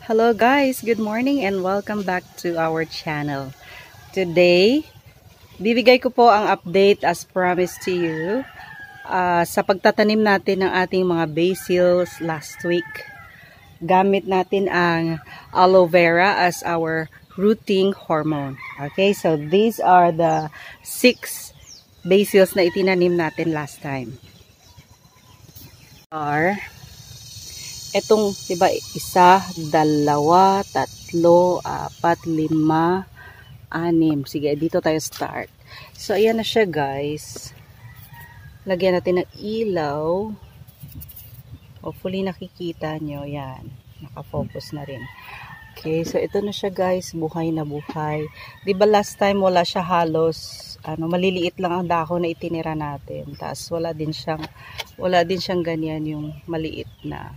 Hello guys, good morning and welcome back to our channel. Today, bibigay ko po ang update as promised to you sa pagtatanim natin ng ating mga basils last week. Gamit natin ang aloe vera as our rooting hormone. Okay, so these are the 6 basils na itinanim natin last time. Etong, diba, 1, 2, 3, 4, 5, 6. Sige, dito tayo start. So, ayan na siya guys. Lagyan natin ng ilaw. Hopefully nakikita nyo. Yan. Nakafocus na rin. Okay, so ito na siya guys. Buhay na buhay. Diba last time wala siya halos, maliliit lang ang dahon na itinira natin. Tapos wala din siyang ganyan yung maliit na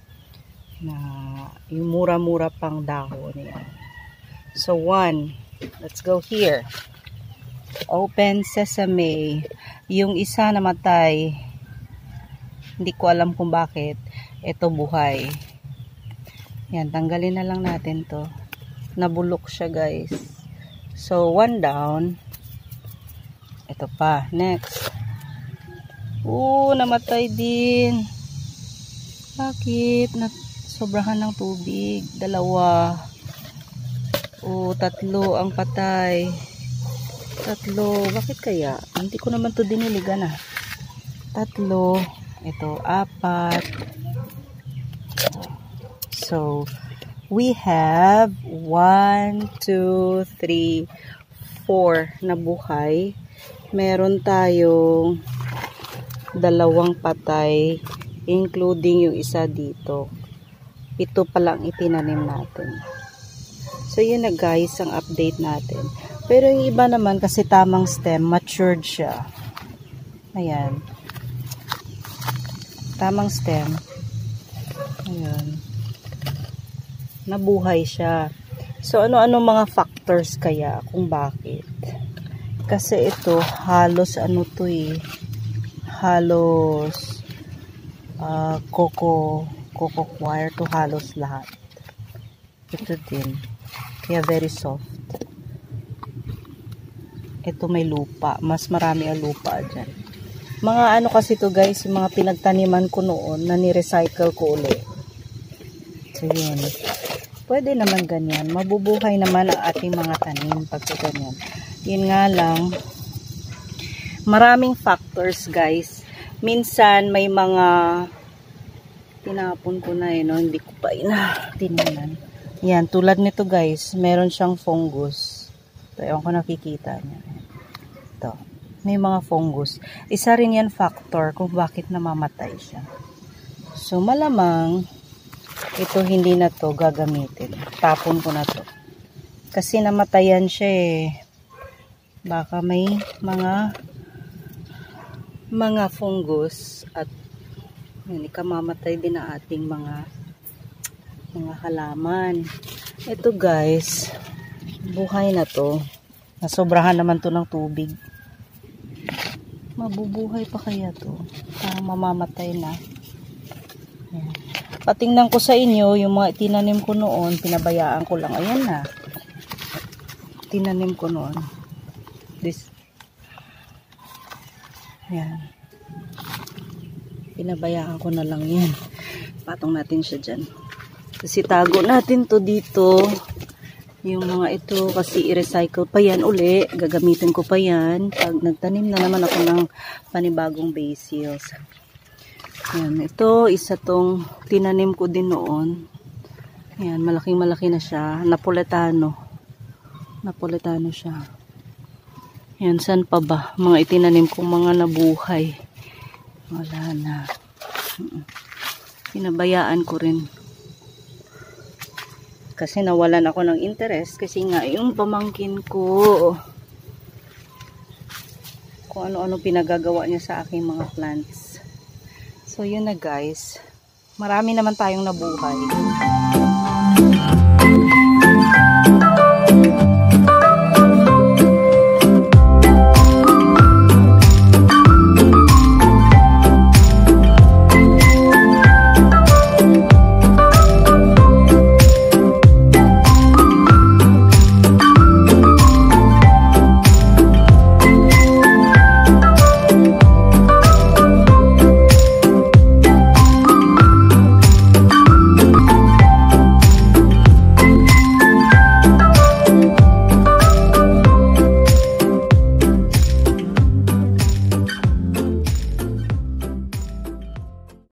yung mura-mura pang dahon niya. So 1, let's go here. Open sesame. Yung isa namatay, hindi ko alam kung bakit. Ito buhay. Yan, tanggalin na lang natin to. Nabulok siya guys. So 1 down. Ito pa, next. Namatay din. Bakit? Sobrahan ng tubig. 2. 3 ang patay. 3. Bakit kaya? Hindi ko naman to diniligan 3. Ito 4. So, we have 1, 2, 3, 4 na buhay. Meron tayong 2 patay, including yung isa dito. 7 pa lang itinanim natin. So, yun na guys, ang update natin. Pero yung iba naman, kasi tamang stem, matured siya. Ayan. Tamang stem. Ayan. Nabuhay siya. So, ano-ano mga factors kaya kung bakit? Kasi ito, halos halos coco wire to halos lahat. Ito din. Kaya very soft. Ito may lupa. Mas marami ang lupa dyan. Mga kasi to guys, yung mga pinagtaniman ko noon na ni-recycle ko ulit. So yun. Pwede naman ganyan. Mabubuhay naman ang ating mga tanim pag ganyan. Yun nga lang, maraming factors guys. Minsan may mga tinapon ko na hindi ko pa tinignan. Yan, tulad nito guys, meron siyang fungus. Ito, ewan ko nakikita niya. Ito, may mga fungus. Isa rin yan factor kung bakit namamatay siya. So, malamang, ito hindi na to gagamitin. Tapon ko na to. Kasi namatayan siya Baka may mga fungus at ikamamatay din ang ating mga halaman. Ito guys, buhay na to. Nasobrahan naman to ng tubig. Mabubuhay pa kaya to? Parang mamamatay na. Ayan. Patingnan ko sa inyo, yung mga tinanim ko noon, pinabayaan ko lang. Ayan na. Tinanim ko noon. Ayan. Pinabayaan ko na lang yan. Patong natin siya dyan. Kasi tago natin to dito. Yung mga ito kasi i-recycle pa yan uli. Gagamitin ko pa yan. Pag nagtanim na naman ako ng panibagong basils. Ayan. Ito, isa tong tinanim ko din noon. Ayan, malaking malaki na siya. Napoletano siya. Ayan, saan pa ba? Mga itinanim kong mga nabuhay. Wala na. Pinabayaan ko rin. Kasi nawalan ako ng interest. Kasi nga yung pamangkin ko, kung ano-ano pinagagawa niya sa aking mga plants. So yun na guys. Marami naman tayong nabuhay.